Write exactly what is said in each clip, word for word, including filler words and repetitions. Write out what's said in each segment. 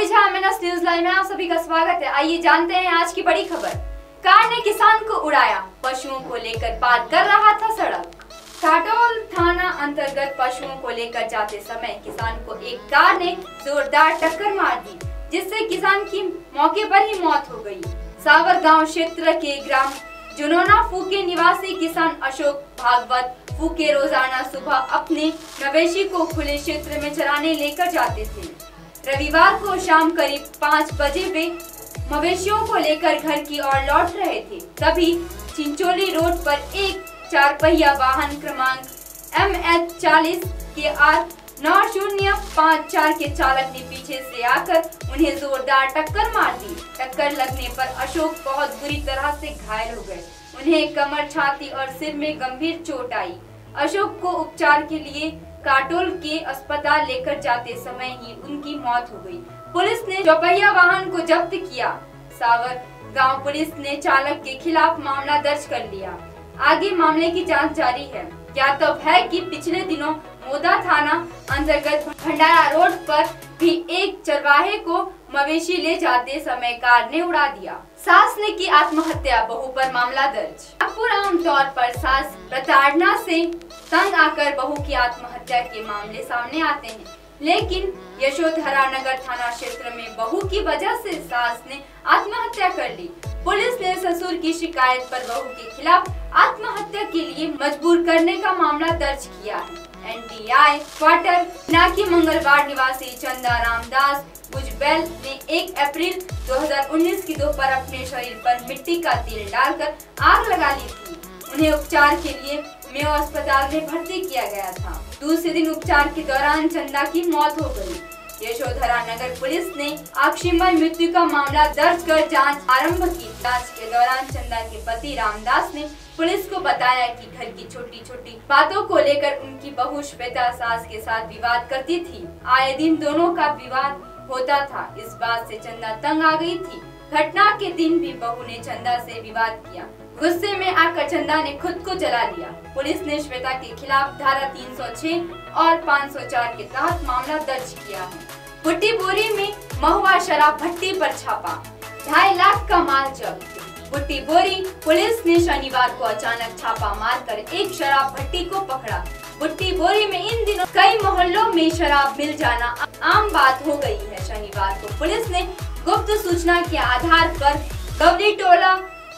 विजय MNS news live में आप सभी का स्वागत है। आइए जानते हैं आज की बड़ी खबर। कार ने किसान को उड़ाया, पशुओं को लेकर पार कर रहा था सड़क। काटोल थाना अंतर्गत पशुओं को लेकर जाते समय किसान को एक कार ने जोरदार टक्कर मार दी, जिससे किसान की मौके पर ही मौत हो गई। सावर गांव क्षेत्र के ग्राम जुनोना फूके निवासी किसान अशोक भागवत फूके रोजाना सुबह अपने मवेशी को खुले क्षेत्र में चराने लेकर जाते थे। रविवार को शाम करीब पाँच बजे वे मवेशियों को लेकर घर की ओर लौट रहे थे। तभी चिंचोली रोड पर एक चार पहिया वाहन क्रमांक एम एच चालीस के आर नौ शून्य पाँच चार के चालक ने पीछे से आकर उन्हें जोरदार टक्कर मार दी। टक्कर लगने पर अशोक बहुत बुरी तरह से घायल हो गए। उन्हें कमर, छाती और सिर में गंभीर चोट आई। अशोक को उपचार के लिए काटोल के अस्पताल लेकर जाते समय ही उनकी मौत हो गई। पुलिस ने चौपहिया वाहन को जब्त किया। सावर गांव पुलिस ने चालक के खिलाफ मामला दर्ज कर लिया। आगे मामले की जांच जारी है। ज्ञातव्य है कि पिछले दिनों मोदा थाना अंतर्गत भंडारा रोड पर भी एक चरवाहे को मवेशी ले जाते समय कार ने उड़ा दिया। सास ने की आत्महत्या, बहू पर मामला दर्ज। नागपुर आमतौर पर सास प्रताड़ना से तंग आकर बहू की आत्महत्या के मामले सामने आते हैं, लेकिन यशोधरा नगर थाना क्षेत्र में बहू की वजह से सास ने आत्महत्या कर ली। पुलिस ने ससुर की शिकायत पर बहू के खिलाफ आत्महत्या के लिए मजबूर करने का मामला दर्ज किया है। एन टी आई क्वार्टर नाकी मंगलवार निवासी चंदा रामदास बुजबैल ने एक अप्रैल दो हज़ार उन्नीस की दोपहर अपने शरीर पर मिट्टी का तेल डालकर आग लगा ली थी। उन्हें उपचार के लिए मेयो अस्पताल में भर्ती किया गया था। दूसरे दिन उपचार के दौरान चंदा की मौत हो गई। यशोधरा नगर पुलिस ने आकस्मिक मृत्यु का मामला दर्ज कर जांच आरंभ की। जांच के दौरान चंदा के पति रामदास ने पुलिस को बताया कि घर की छोटी छोटी बातों को लेकर उनकी बहू श्वेता सास के साथ विवाद करती थी। आए दिन दोनों का विवाद होता था। इस बात से चंदा तंग आ गई थी। घटना के दिन भी बहू ने चंदा से विवाद किया। गुस्से में आकर चंदा ने खुद को जला लिया। पुलिस ने श्वेता के खिलाफ धारा तीन सौ छह और पाँच सौ चार के तहत मामला दर्ज किया है। बुट्टी बोरी में महुआ शराब भट्टी पर छापा, ढाई लाख का माल जब्त। बुट्टी बोरी पुलिस ने शनिवार को अचानक छापा मारकर एक शराब भट्टी को पकड़ा। बुट्टी बोरी में इन दिनों कई मोहल्लों में शराब मिल जाना आम बात हो गई है। शनिवार को पुलिस ने गुप्त सूचना के आधार पर गवली टोला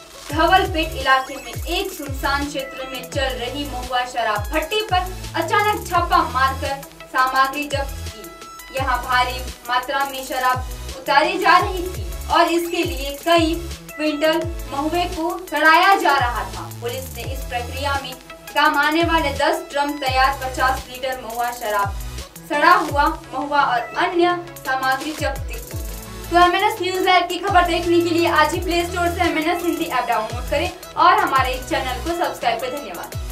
धवलपेट इलाके में एक सुनसान क्षेत्र में चल रही महुआ शराब भट्टी पर अचानक छापा मारकर सामग्री जब्त की। यहाँ भारी मात्रा में शराब उतारी जा रही थी और इसके लिए कई क्विंटल महुए को सड़ाया जा रहा था। पुलिस ने इस प्रक्रिया में काम आने वाले दस ड्रम तैयार पचास लीटर महुआ शराब, सड़ा हुआ महुआ और अन्य सामग्री जब्त की। तो एमएनएस न्यूज लाइव की खबर देखने के लिए आज ही प्ले स्टोर से एमएनएस हिंदी ऐप डाउनलोड करें और हमारे चैनल को सब्सक्राइब करें। धन्यवाद।